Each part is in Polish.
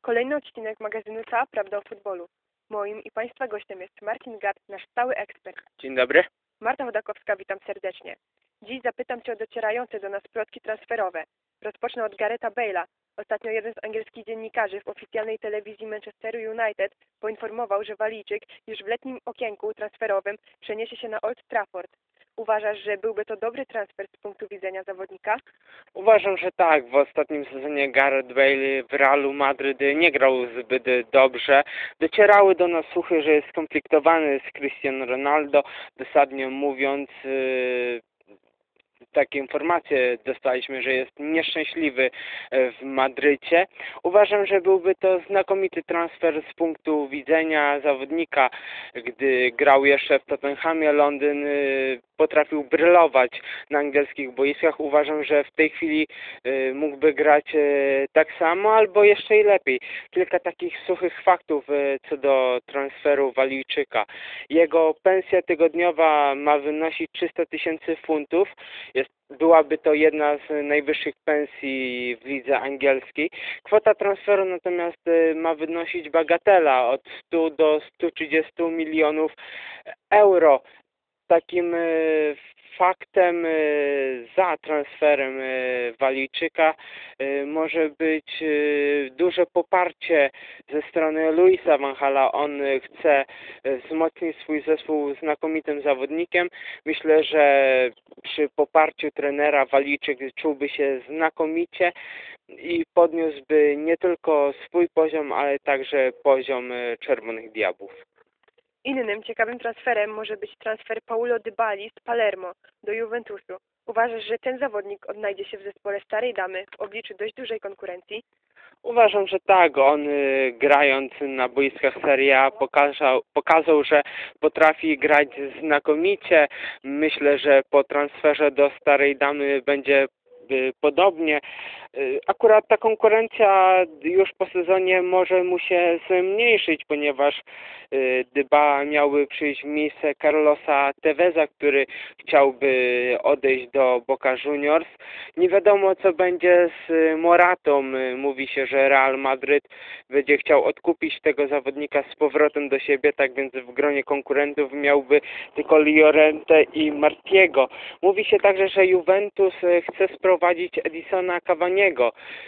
Kolejny odcinek magazynu Cała Prawda o Futbolu. Moim i Państwa gościem jest Marcin Gad, nasz stały ekspert. Dzień dobry. Marta Chodakowska, witam serdecznie. Dziś zapytam Cię o docierające do nas plotki transferowe. Rozpocznę od Garretha Bale'a. Ostatnio jeden z angielskich dziennikarzy w oficjalnej telewizji Manchesteru United poinformował, że Walijczyk już w letnim okienku transferowym przeniesie się na Old Trafford. Uważasz, że byłby to dobry transfer z punktu widzenia zawodnika? Uważam, że tak. W ostatnim sezonie Gareth Bale w Realu Madryt nie grał zbyt dobrze. Docierały do nas słuchy, że jest skonfliktowany z Cristiano Ronaldo. Dosadnie mówiąc, takie informacje dostaliśmy, że jest nieszczęśliwy w Madrycie. Uważam, że byłby to znakomity transfer z punktu widzenia zawodnika. Gdy grał jeszcze w Tottenhamie, Londyn potrafił brylować na angielskich boiskach. Uważam, że w tej chwili mógłby grać tak samo albo jeszcze i lepiej. Kilka takich suchych faktów co do transferu Walijczyka. Jego pensja tygodniowa ma wynosić 300 000 funtów. Byłaby to jedna z najwyższych pensji w lidze angielskiej. Kwota transferu natomiast ma wynosić bagatela od 100 do 130 milionów euro. Takim faktem za transferem Walijczyka może być duże poparcie ze strony Louisa van Gaala. On chce wzmocnić swój zespół znakomitym zawodnikiem. Myślę, że przy poparciu trenera Walijczyk czułby się znakomicie i podniósłby nie tylko swój poziom, ale także poziom Czerwonych Diabłów. Innym ciekawym transferem może być transfer Paulo Dybali z Palermo do Juventusu. Uważasz, że ten zawodnik odnajdzie się w zespole Starej Damy w obliczu dość dużej konkurencji? Uważam, że tak. On grając na boiskach Serie A pokazał, że potrafi grać znakomicie. Myślę, że po transferze do Starej Damy będzie podobnie. Akurat ta konkurencja już po sezonie może mu się zmniejszyć, ponieważ Dybala miałby przyjść w miejsce Carlosa Teveza, który chciałby odejść do Boca Juniors. Nie wiadomo, co będzie z Moratą. Mówi się, że Real Madryt będzie chciał odkupić tego zawodnika z powrotem do siebie, tak więc w gronie konkurentów miałby tylko Llorente i Martiego. Mówi się także, że Juventus chce sprowadzić Edisona Cavaniego.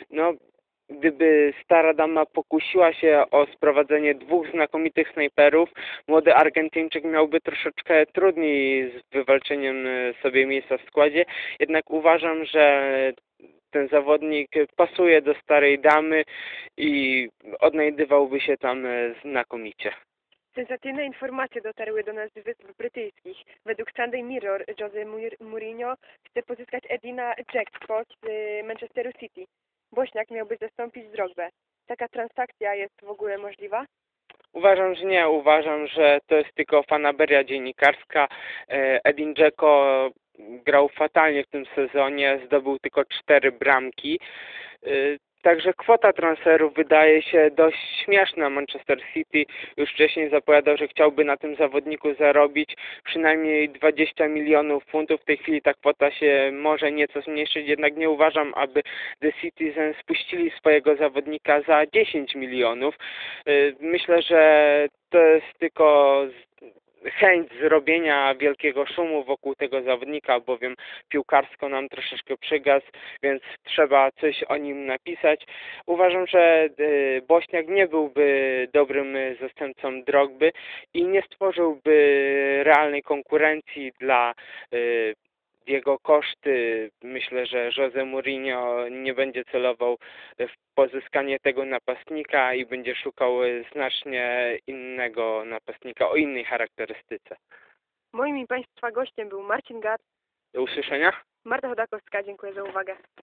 Gdyby Stara Dama pokusiła się o sprowadzenie dwóch znakomitych snajperów, młody Argentyńczyk miałby troszeczkę trudniej z wywalczeniem sobie miejsca w składzie. Jednak uważam, że ten zawodnik pasuje do Starej Damy i odnajdywałby się tam znakomicie. Sensacyjne informacje dotarły do nas z Wysp Brytyjskich. Według Sunday Mirror Jose Mourinho chce pozyskać Edina Dzeko z Manchesteru City. Bośniak miałby zastąpić Drogbę. Taka transakcja jest w ogóle możliwa? Uważam, że nie. Uważam, że to jest tylko fanaberia dziennikarska. Edin Dzeko grał fatalnie w tym sezonie, zdobył tylko 4 bramki. Także kwota transferu wydaje się dość śmieszna. Manchester City już wcześniej zapowiadał, że chciałby na tym zawodniku zarobić przynajmniej 20 milionów funtów. W tej chwili ta kwota się może nieco zmniejszyć, jednak nie uważam, aby The Citizen spuścili swojego zawodnika za 10 milionów. Myślę, że to jest tylko chęć zrobienia wielkiego szumu wokół tego zawodnika, bowiem piłkarsko nam troszeczkę przygasł, więc trzeba coś o nim napisać. Uważam, że Bośniak nie byłby dobrym zastępcą Drogby i nie stworzyłby realnej konkurencji dla jego koszty. Myślę, że Jose Mourinho nie będzie celował w pozyskanie tego napastnika i będzie szukał znacznie innego napastnika o innej charakterystyce. Moim i Państwa gościem był Marcin Gad. Do usłyszenia. Marta Chodakowska, dziękuję za uwagę.